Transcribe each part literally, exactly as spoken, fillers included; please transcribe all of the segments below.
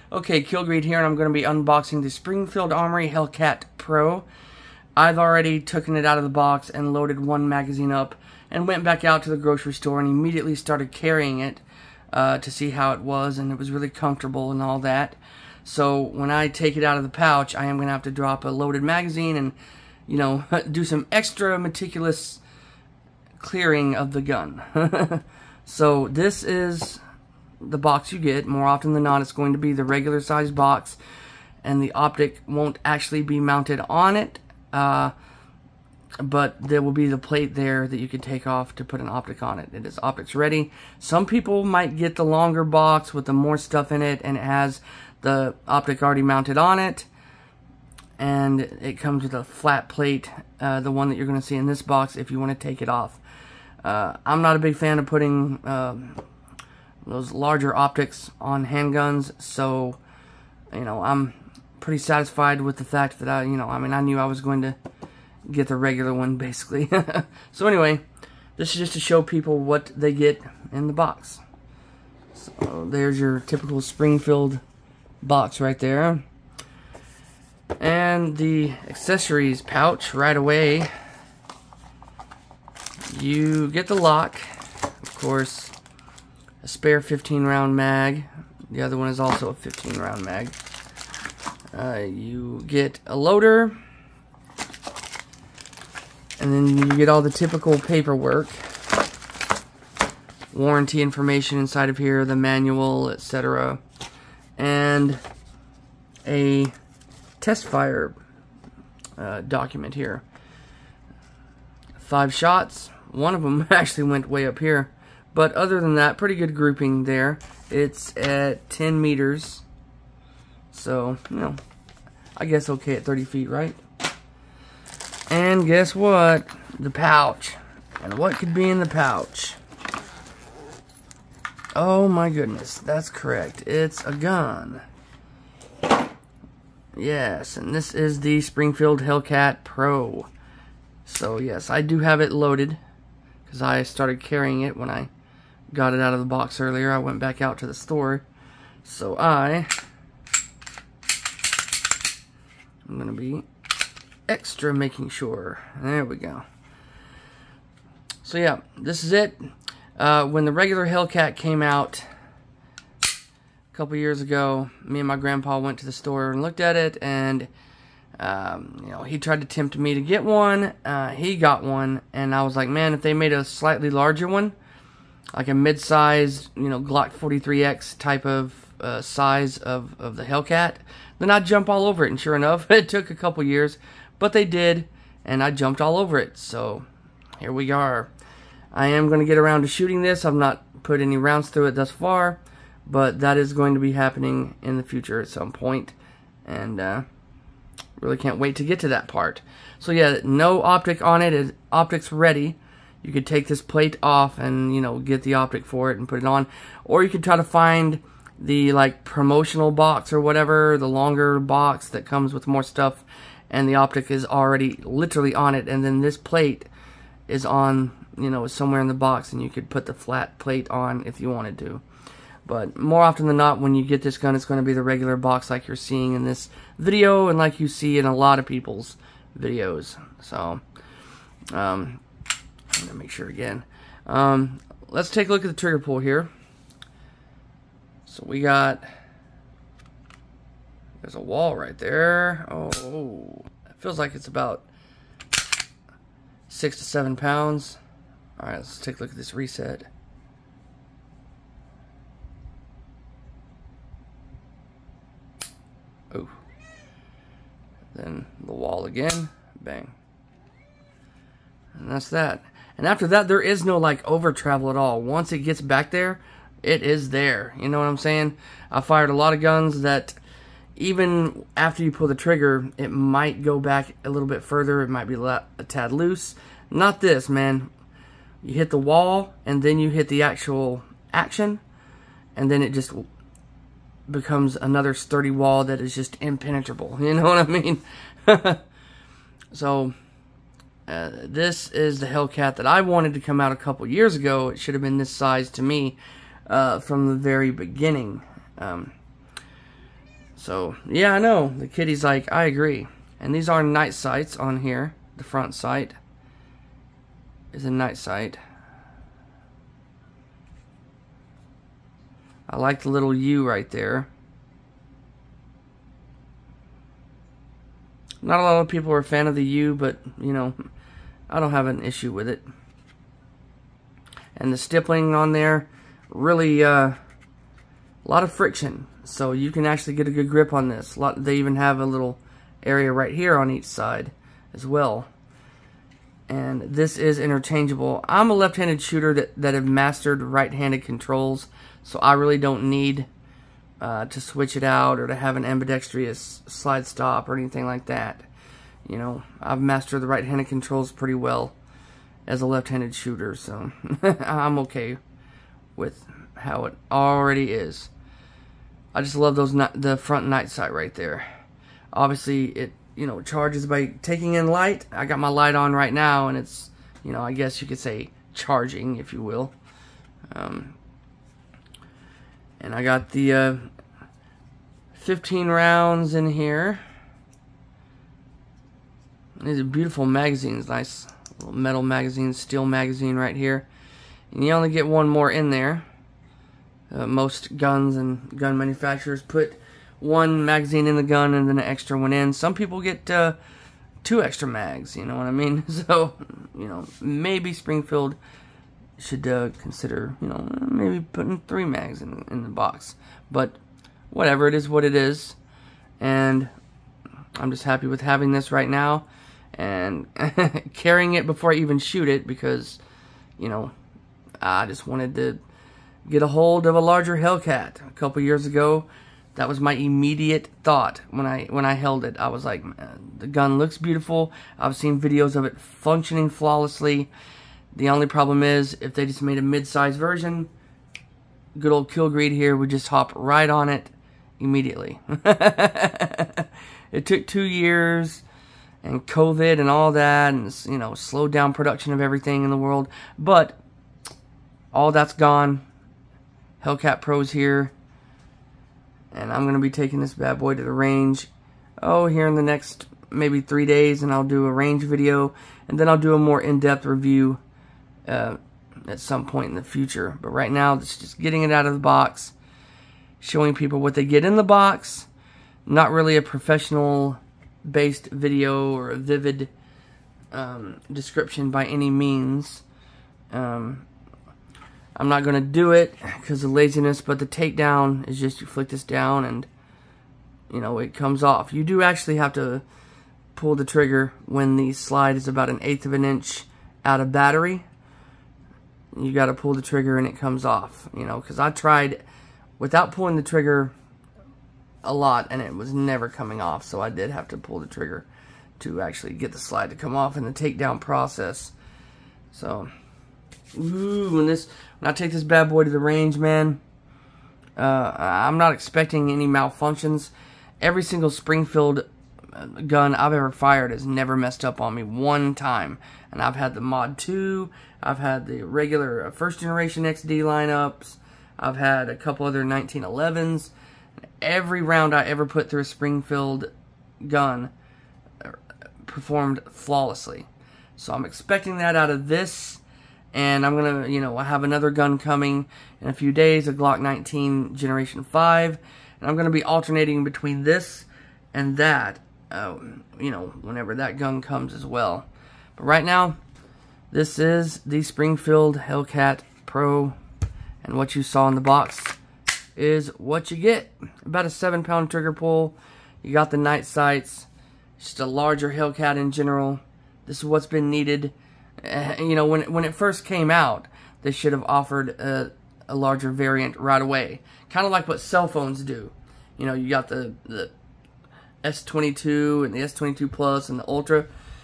Okay, Killgreed here, and I'm going to be unboxing the Springfield Armory Hellcat Pro. I've already taken it out of the box and loaded one magazine up and went back out to the grocery store and immediately started carrying it uh, to see how it was, and it was really comfortable and all that. So when I take it out of the pouch, I am going to have to drop a loaded magazine and, you know, do some extra meticulous clearing of the gun. So this is the box you get. More often than not, it's going to be the regular size box, and the optic won't actually be mounted on it, uh, but there will be the plate there that you can take off to put an optic on it. It is optics ready. Some people might get the longer box with the more stuff in it, and it has the optic already mounted on it, and it comes with a flat plate, uh, the one that you're going to see in this box if you want to take it off. Uh, I'm not a big fan of putting uh, those larger optics on handguns, so, you know, I'm pretty satisfied with the fact that I, you know, I mean, I knew I was going to get the regular one, basically. So anyway, this is just to show people what they get in the box. So there's your typical Springfield box right there. And the accessories pouch right away. You get the lock, of course, a spare fifteen round mag. The other one is also a fifteen round mag. Uh, you get a loader, and then you get all the typical paperwork, warranty information inside of here, the manual, et cetera, and a test fire uh, document here. Five shots. One of them actually went way up here, but other than that, pretty good grouping there. It's at ten meters, so, you know, I guess okay at thirty feet, right? And guess what? The pouch. And what could be in the pouch? Oh my goodness, that's correct. It's a gun. Yes, and this is the Springfield Hellcat Pro. So yes, I do have it loaded, because I started carrying it when I got it out of the box earlier. I went back out to the store. So I I'm going to be extra making sure. There we go. So yeah, this is it. Uh, when the regular Hellcat came out a couple years ago, me and my grandpa went to the store and looked at it, and um, you know, he tried to tempt me to get one. Uh, he got one, and I was like, man, if they made a slightly larger one, like a mid-size, you know, Glock forty-three X type of uh, size of, of the Hellcat, then I'd jump all over it. And sure enough, it took a couple years, but they did, and I jumped all over it. So here we are. I am going to get around to shooting this. I've not put any rounds through it thus far, but that is going to be happening in the future at some point, and uh, really can't wait to get to that part. So yeah, no optic on it. It's optics ready. You could take this plate off and, you know, get the optic for it and put it on, or you could try to find the like promotional box or whatever, the longer box that comes with more stuff, and the optic is already literally on it, and then this plate is on, you know, somewhere in the box, and you could put the flat plate on if you wanted to. But more often than not, when you get this gun, it's going to be the regular box like you're seeing in this video, and like you see in a lot of people's videos. So um, I'm going to make sure again. Um, let's take a look at the trigger pull here. So we got, there's a wall right there. Oh, it feels like it's about six to seven pounds. All right, let's take a look at this reset. Oh, then the wall again, bang. And that's that. And after that, there is no like over travel at all. Once it gets back there, it is there. You know what I'm saying? I fired a lot of guns that even after you pull the trigger, it might go back a little bit further. It might be a tad loose. Not this, man. You hit the wall, and then you hit the actual action, and then it just becomes another sturdy wall that is just impenetrable. You know what I mean? So uh, this is the Hellcat that I wanted to come out a couple years ago. It should have been this size to me uh, from the very beginning. Um, So, yeah, I know. The kitty's like, I agree. And these are night sights on here. The front sight is a night sight. I like the little U right there. Not a lot of people are a fan of the U, but, you know, I don't have an issue with it. And the stippling on there, really, uh, a lot of friction. So you can actually get a good grip on this. A lot, they even have a little area right here on each side as well. And this is interchangeable. I'm a left-handed shooter that, that have mastered right-handed controls, so I really don't need uh, to switch it out or to have an ambidextrous slide stop or anything like that. You know, I've mastered the right-handed controls pretty well as a left-handed shooter, so I'm okay with how it already is. I just love those the front night sight right there. Obviously, it you know charges by taking in light. I got my light on right now, and it's you know I guess you could say charging, if you will. Um, and I got the uh, fifteen rounds in here. These are beautiful magazines, nice little metal magazine, steel magazine right here. And you only get one more in there. Uh, most guns and gun manufacturers put one magazine in the gun and then an extra one in. Some people get uh, two extra mags, you know what I mean? So, you know, maybe Springfield should uh, consider, you know, maybe putting three mags in, in the box. But whatever, it is what it is. And I'm just happy with having this right now and carrying it before I even shoot it because, you know, I just wanted to get a hold of a larger Hellcat. A couple years ago, that was my immediate thought when I when I held it. I was like, man, the gun looks beautiful. I've seen videos of it functioning flawlessly. The only problem is, if they just made a mid-size version, good old Kilgreed here would just hop right on it immediately. It took two years and COVID and all that, and you know, slowed down production of everything in the world. But all that's gone. Hellcat Pro's here, and I'm going to be taking this bad boy to the range, oh, here in the next maybe three days, and I'll do a range video, and then I'll do a more in-depth review uh, at some point in the future. But right now, it's just getting it out of the box, showing people what they get in the box, not really a professional-based video or a vivid um, description by any means. Um... I'm not going to do it because of laziness, but the takedown is just you flick this down and, you know, it comes off. You do actually have to pull the trigger when the slide is about an eighth of an inch out of battery. You got to pull the trigger and it comes off, you know, because I tried without pulling the trigger a lot and it was never coming off, so I did have to pull the trigger to actually get the slide to come off in the takedown process. So, ooh, when this... When I take this bad boy to the range, man, uh, I'm not expecting any malfunctions. Every single Springfield gun I've ever fired has never messed up on me one time. And I've had the Mod two, I've had the regular first generation X D lineups, I've had a couple other nineteen elevens. Every round I ever put through a Springfield gun performed flawlessly. So I'm expecting that out of this. And I'm going to, you know, I have another gun coming in a few days, a Glock nineteen Generation five. And I'm going to be alternating between this and that, uh, you know, whenever that gun comes as well. But right now, this is the Springfield Hellcat Pro. And what you saw in the box is what you get. About a seven pound trigger pull. You got the night sights. Just a larger Hellcat in general. This is what's been needed. Uh, you know, when, when it first came out, they should have offered a, a larger variant right away. Kind of like what cell phones do. You know, you got the, the S twenty-two and the S twenty-two Plus and the Ultra.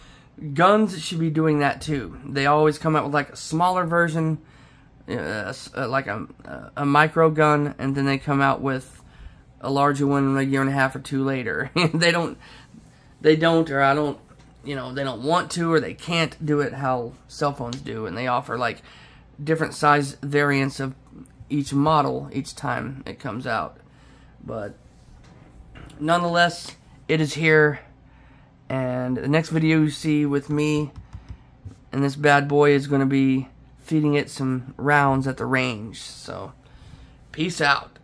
Guns should be doing that too. They always come out with like a smaller version, uh, like a, a micro gun, and then they come out with a larger one a year and a half or two later. they don't, they don't, or I don't, you know, they don't want to or they can't do it how cell phones do, and they offer like different size variants of each model each time it comes out. But nonetheless, it is here. And the next video you see with me and this bad boy is going to be feeding it some rounds at the range. So, peace out.